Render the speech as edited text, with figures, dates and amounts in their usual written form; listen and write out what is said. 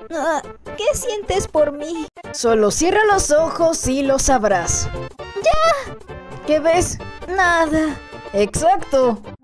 ¿Qué sientes por mí? Solo cierra los ojos y lo sabrás. ¡Ya! ¿Qué ves? Nada. Exacto.